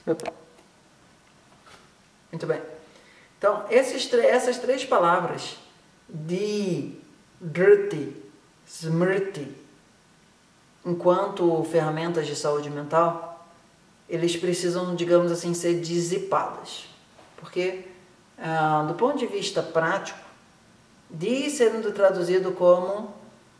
Muito bem. Então, essas três palavras, Di, Driti, Smriti, enquanto ferramentas de saúde mental, eles precisam, digamos assim, ser dissipadas. Porque, do ponto de vista prático, Di sendo traduzido como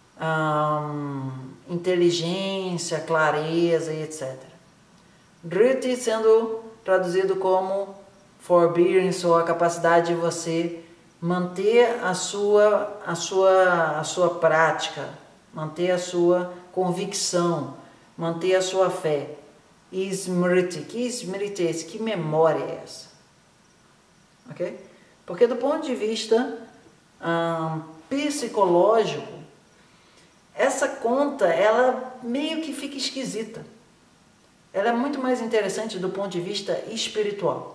inteligência, clareza e etc. Driti sendo traduzido como forbearance, ou a capacidade de você manter a sua prática, manter a sua convicção, manter a sua fé. E Smriti, que Smriti é esse? Que memória é essa? Ok? Porque do ponto de vista psicológico, essa conta, ela meio que fica esquisita. Ela é muito mais interessante do ponto de vista espiritual,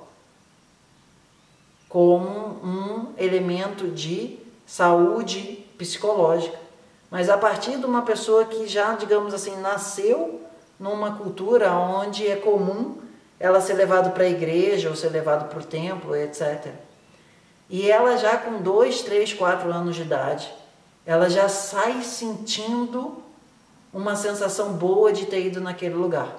como um elemento de saúde psicológica. Mas a partir de uma pessoa que já, digamos assim, nasceu numa cultura onde é comum ela ser levada para a igreja ou ser levada para o templo, etc. E ela já com 2, 3, 4 anos de idade, ela já sai sentindo uma sensação boa de ter ido naquele lugar.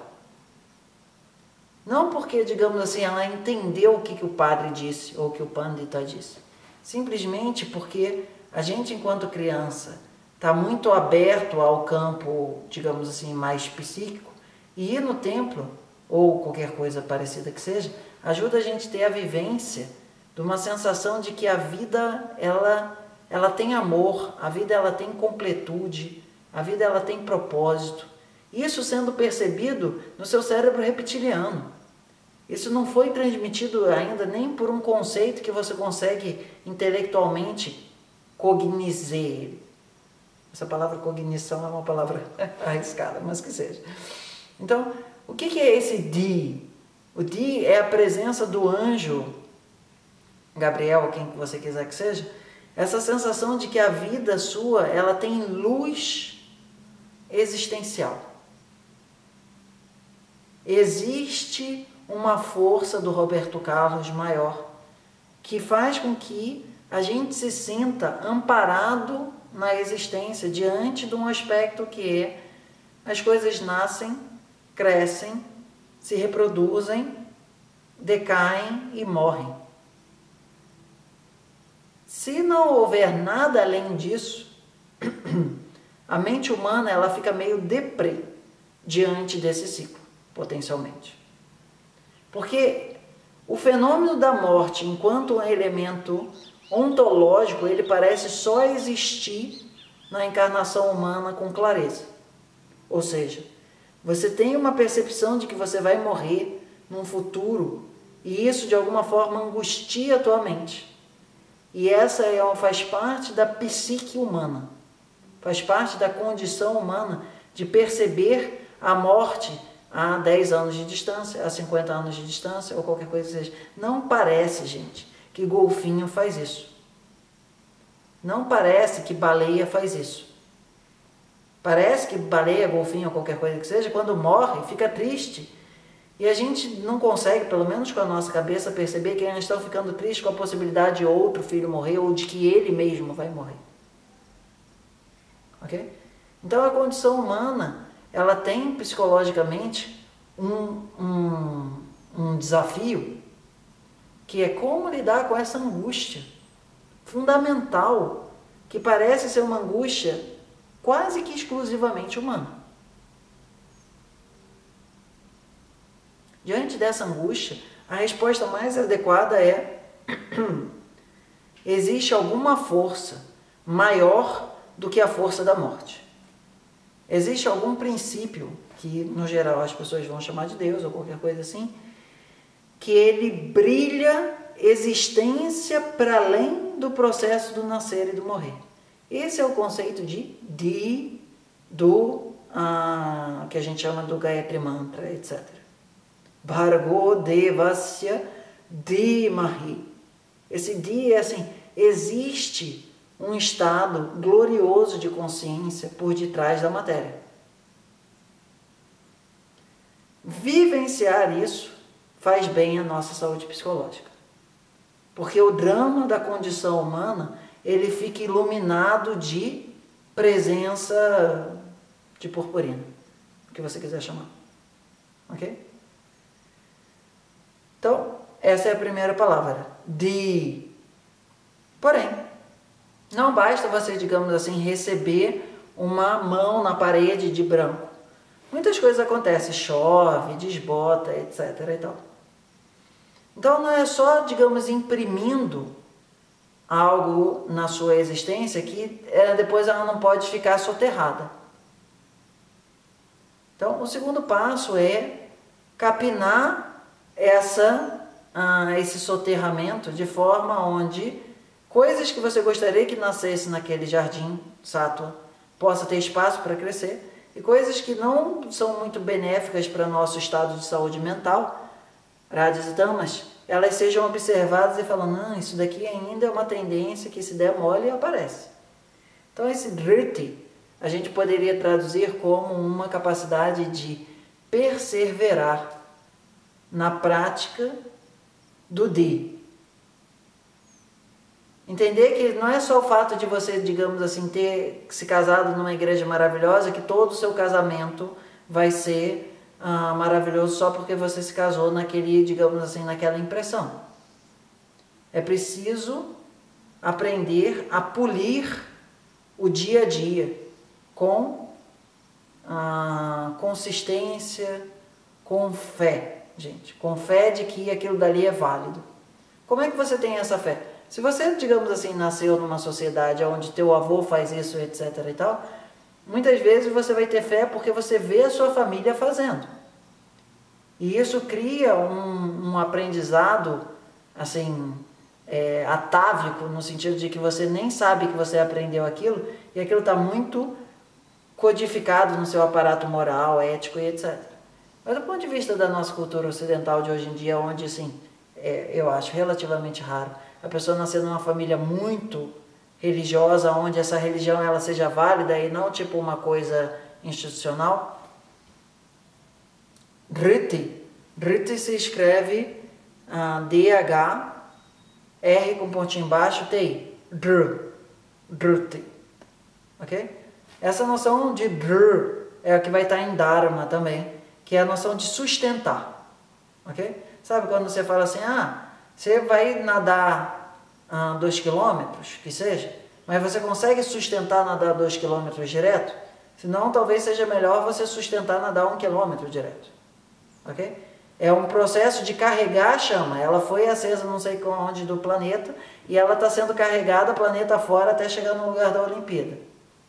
Não porque, digamos assim, ela entendeu o que o padre disse ou o que o pandita disse. Simplesmente porque a gente, enquanto criança, está muito aberto ao campo, digamos assim, mais psíquico, e ir no templo, ou qualquer coisa parecida que seja, ajuda a gente a ter a vivência de uma sensação de que a vida, ela tem amor, a vida ela tem completude, a vida ela tem propósito. Isso sendo percebido no seu cérebro reptiliano. Isso não foi transmitido ainda nem por um conceito que você consegue intelectualmente cognizar ele. Essa palavra cognição é uma palavra arriscada, mas que seja. Então, o que é esse Di? O Di é a presença do anjo Gabriel, quem que você quiser que seja, essa sensação de que a vida sua, ela tem luz existencial. Existe uma força do Roberto Carlos maior, que faz com que a gente se sinta amparado na existência, diante de um aspecto que é: as coisas nascem, crescem, se reproduzem, decaem e morrem. Se não houver nada além disso, a mente humana ela fica meio deprê diante desse ciclo, potencialmente. Porque o fenômeno da morte, enquanto um elemento ontológico, ele parece só existir na encarnação humana com clareza. Ou seja, você tem uma percepção de que você vai morrer num futuro, e isso de alguma forma angustia a tua mente. E essa faz parte da psique humana, faz parte da condição humana de perceber a morte a 10 anos de distância, a 50 anos de distância, ou qualquer coisa que seja. Não parece, gente, que golfinho faz isso. Não parece que baleia faz isso. Parece que baleia, golfinho ou qualquer coisa que seja, quando morre, fica triste. E a gente não consegue, pelo menos com a nossa cabeça, perceber que eles estão ficando tristes com a possibilidade de outro filho morrer ou de que ele mesmo vai morrer. Ok? Então a condição humana, ela tem psicologicamente um desafio, que é como lidar com essa angústia fundamental, que parece ser uma angústia quase que exclusivamente humana. Diante dessa angústia, a resposta mais adequada é: existe alguma força maior do que a força da morte. Existe algum princípio, que no geral as pessoas vão chamar de Deus ou qualquer coisa assim, que ele brilha existência para além do processo do nascer e do morrer. Esse é o conceito de que a gente chama do Gayatri Mantra, etc. Bhargo Devasya Dhimahi. Esse Di é assim: existe um estado glorioso de consciência por detrás da matéria. Vivenciar isso faz bem à nossa saúde psicológica. Porque o drama da condição humana, ele fica iluminado de presença de purpurina, o que você quiser chamar. Ok? Então, essa é a primeira palavra. De. Porém, não basta você, digamos assim, receber uma mão na parede de branco. Muitas coisas acontecem, chove, desbota, etc. e tal. Então não é só, digamos, imprimindo algo na sua existência que depois ela não pode ficar soterrada. Então o segundo passo é capinar esse soterramento de forma onde coisas que você gostaria que nascesse naquele jardim sátua possa ter espaço para crescer, e coisas que não são muito benéficas para o nosso estado de saúde mental, rajas e tamas, elas sejam observadas e falam, não, isso daqui ainda é uma tendência que se der mole aparece. Então esse driti a gente poderia traduzir como uma capacidade de perseverar na prática do di. Entender que não é só o fato de você, digamos assim, ter se casado numa igreja maravilhosa, que todo o seu casamento vai ser maravilhoso só porque você se casou naquele, digamos assim, naquela impressão. É preciso aprender a polir o dia a dia com consistência, com fé, gente. Com fé de que aquilo dali é válido. Como é que você tem essa fé? Se você, digamos assim, nasceu numa sociedade onde teu avô faz isso, etc. e tal, muitas vezes você vai ter fé porque você vê a sua família fazendo. E isso cria um aprendizado, assim, atávico, no sentido de que você nem sabe que você aprendeu aquilo, e aquilo está muito codificado no seu aparato moral, ético e etc. Mas do ponto de vista da nossa cultura ocidental de hoje em dia, onde, assim, eu acho relativamente raro a pessoa nascer numa família muito religiosa, onde essa religião ela seja válida e não tipo uma coisa institucional. Driti se escreve D-H, R com pontinho embaixo, T-I. Driti. Ok? Essa noção de dr é a que vai estar em Dharma também, que é a noção de sustentar. Ok? Sabe quando você fala assim, você vai nadar 2 quilômetros, que seja, mas você consegue sustentar nadar 2 quilômetros direto? Senão, talvez seja melhor você sustentar nadar 1 quilômetro direto. Ok? É um processo de carregar a chama. Ela foi acesa não sei onde do planeta e ela está sendo carregada planeta fora até chegar no lugar da Olimpíada.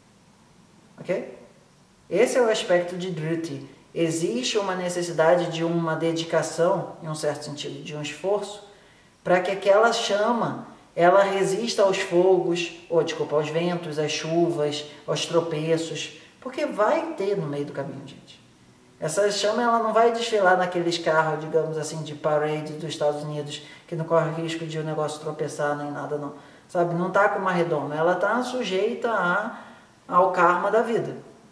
Ok? Esse é o aspecto de Driti. Existe uma necessidade de uma dedicação, em um certo sentido, de um esforço, para que aquela chama ela resista aos fogos, aos ventos, às chuvas, aos tropeços, porque vai ter no meio do caminho, gente. Essa chama ela não vai desfilar naqueles carros, digamos assim, de parade dos Estados Unidos, que não corre risco de o negócio tropeçar nem nada, não. Sabe, não está com uma redoma, ela está sujeita ao karma da vida.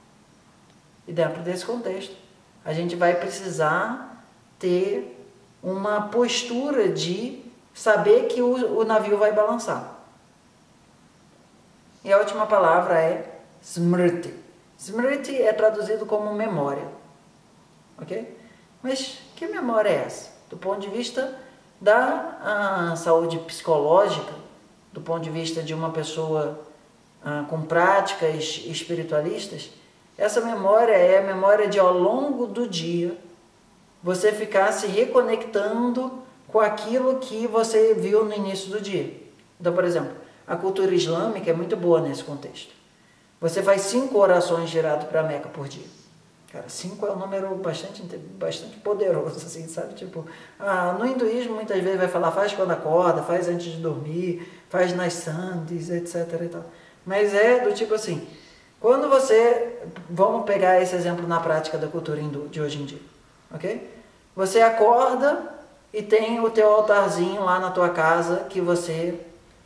E dentro desse contexto, a gente vai precisar ter uma postura de saber que o navio vai balançar. E a última palavra é smriti. Smriti é traduzido como memória. Ok? Mas que memória é essa? Do ponto de vista da saúde psicológica, do ponto de vista de uma pessoa com práticas espiritualistas, essa memória é a memória de ao longo do dia você ficar se reconectando com aquilo que você viu no início do dia. Então, por exemplo, a cultura islâmica é muito boa nesse contexto. Você faz 5 orações giradas para a Meca por dia. Cara, 5 é um número bastante poderoso, assim, sabe? Tipo, no hinduísmo muitas vezes vai falar, faz quando acorda, faz antes de dormir, faz nas sandhis, etc. e tal. Mas é do tipo assim, quando você, vamos pegar esse exemplo na prática da cultura hindu de hoje em dia, ok? Você acorda e tem o teu altarzinho lá na tua casa que você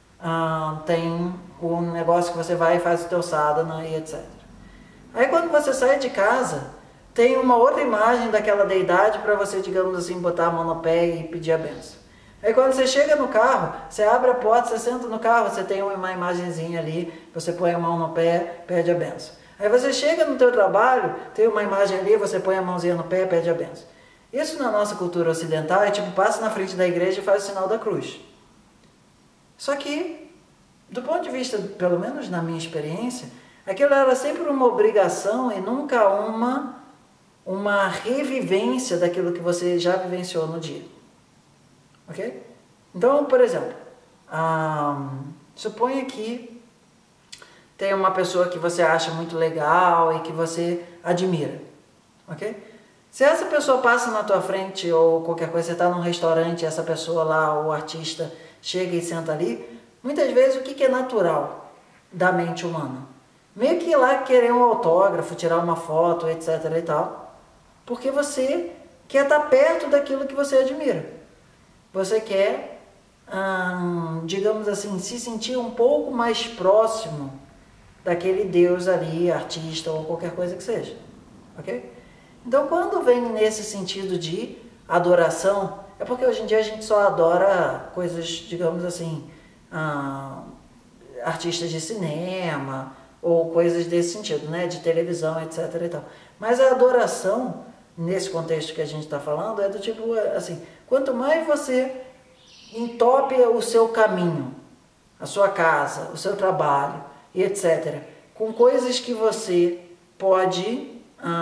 tem o negócio que você vai e faz o teu sadhana e etc. Aí quando você sai de casa, tem uma outra imagem daquela deidade para você, digamos assim, botar a mão no pé e pedir a benção. Aí quando você chega no carro, você abre a porta, você senta no carro, você tem uma imagenzinha ali, você põe a mão no pé, pede a benção. Aí você chega no teu trabalho, tem uma imagem ali, você põe a mãozinha no pé, pede a benção. Isso na nossa cultura ocidental é tipo, passa na frente da igreja e faz o sinal da cruz. Só que, do ponto de vista, pelo menos na minha experiência, aquilo era sempre uma obrigação e nunca uma revivência daquilo que você já vivenciou no dia. Ok? Então, por exemplo, suponha que tem uma pessoa que você acha muito legal e que você admira. Ok? Se essa pessoa passa na tua frente ou qualquer coisa, você está num restaurante e essa pessoa lá, o artista, chega e senta ali, muitas vezes o que é natural da mente humana? Meio que ir lá querer um autógrafo, tirar uma foto, etc. e tal, porque você quer estar perto daquilo que você admira. Você quer, digamos assim, se sentir um pouco mais próximo daquele Deus ali, artista ou qualquer coisa que seja. Ok? Então, quando vem nesse sentido de adoração, é porque hoje em dia a gente só adora coisas, digamos assim, artistas de cinema ou coisas desse sentido, né? De televisão, etc. e tal. Mas a adoração, nesse contexto que a gente está falando, é do tipo assim, quanto mais você entope o seu caminho, a sua casa, o seu trabalho e etc., com coisas que você pode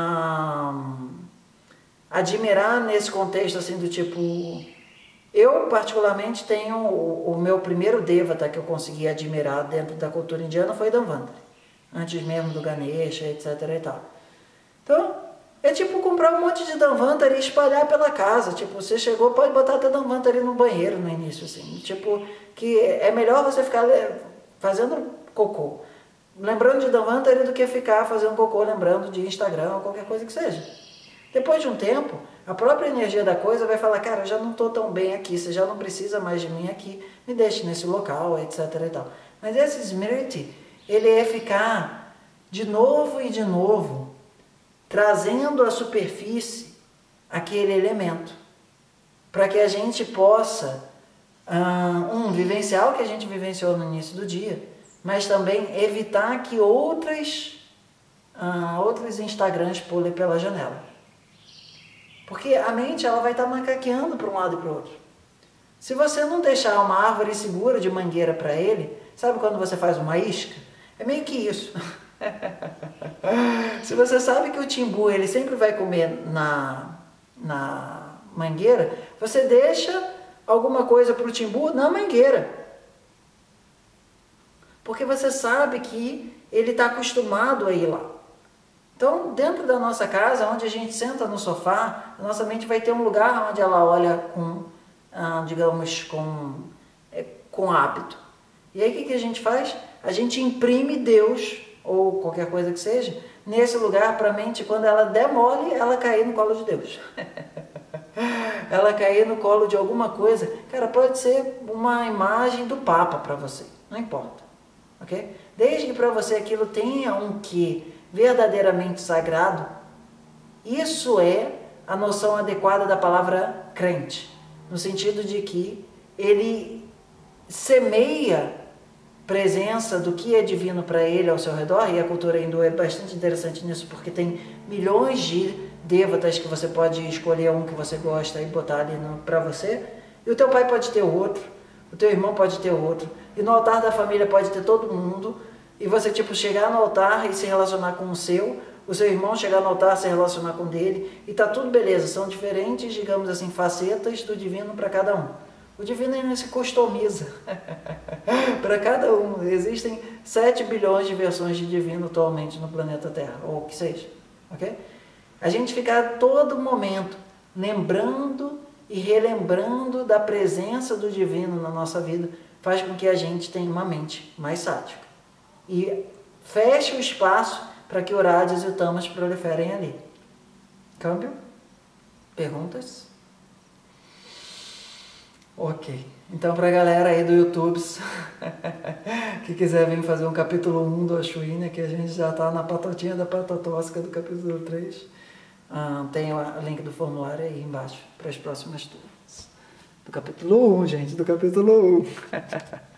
admirar nesse contexto assim do tipo, eu particularmente tenho o meu primeiro devata que eu consegui admirar dentro da cultura indiana foi Dhanvantari, antes mesmo do Ganesha, etc. e tal. Então, é tipo comprar um monte de Dhanvantari e espalhar pela casa. Tipo, você chegou, pode botar até Dhanvantari no banheiro no início, assim. Tipo, que é melhor você ficar fazendo cocô, lembrando de Dhanvantari do que ficar fazendo cocô lembrando de Instagram ou qualquer coisa que seja. Depois de um tempo, a própria energia da coisa vai falar, cara, eu já não estou tão bem aqui, você já não precisa mais de mim aqui, me deixe nesse local, etc. e tal. Mas esse Smriti, ele é ficar de novo e de novo, trazendo à superfície aquele elemento, para que a gente possa, vivenciar o que a gente vivenciou no início do dia, mas também evitar que outros Instagrams pulem pela janela. Porque a mente ela vai estar macaqueando para um lado e para o outro. Se você não deixar uma árvore segura de mangueira para ele, sabe quando você faz uma isca? É meio que isso. Se você sabe que o timbu ele sempre vai comer na mangueira, você deixa alguma coisa para o timbu na mangueira. Porque você sabe que ele está acostumado a ir lá. Então, dentro da nossa casa, onde a gente senta no sofá, a nossa mente vai ter um lugar onde ela olha com, digamos, com hábito. E aí o que a gente faz? A gente imprime Deus, ou qualquer coisa que seja, nesse lugar para a mente, quando ela der mole, ela cair no colo de Deus. Ela cair no colo de alguma coisa. Cara, pode ser uma imagem do Papa para você, não importa. Ok? Desde que para você aquilo tenha um quê verdadeiramente sagrado, isso é a noção adequada da palavra crente, no sentido de que ele semeia presença do que é divino para ele ao seu redor, e a cultura hindu é bastante interessante nisso, porque tem milhões de devatas que você pode escolher um que você gosta e botar ali para você, e o teu pai pode ter outro, o teu irmão pode ter outro, e no altar da família pode ter todo mundo, e você tipo chegar no altar e se relacionar com o seu irmão chegar no altar, se relacionar com o dele, e tá tudo beleza, são diferentes, digamos assim, facetas do divino para cada um. O divino não se customiza para cada um. Existem 7 bilhões de versões de divino atualmente no planeta Terra, ou o que seja. Ok? A gente ficar a todo momento lembrando e relembrando da presença do divino na nossa vida faz com que a gente tenha uma mente mais sádica. E feche o espaço para que o Rajas e o Tamas proliferem ali. Câmbio? Perguntas? Ok. Então, para a galera aí do YouTube que quiser vir fazer um capítulo 1 do Ashwini, que a gente já está na patotinha da patatosca do capítulo 3, Tem o link do formulário aí embaixo para as próximas turmas. Do capítulo 1, gente, do capítulo 1.